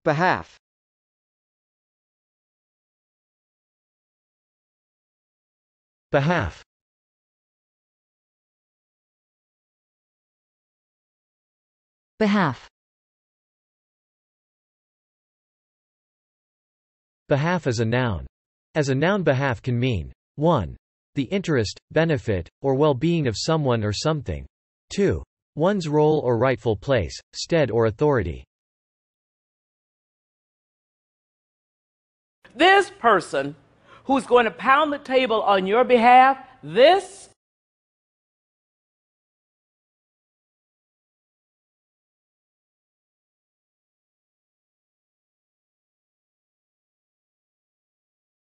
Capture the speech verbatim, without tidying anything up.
bɪhˈæf. bɪhˈæf. bɪhˈæf. bɪhˈæf is a noun. As a noun, bɪhˈæf can mean one. The interest, benefit, or well-being of someone or something. two. One's role or rightful place, stead or authority. This person who's going to pound the table on your behalf, this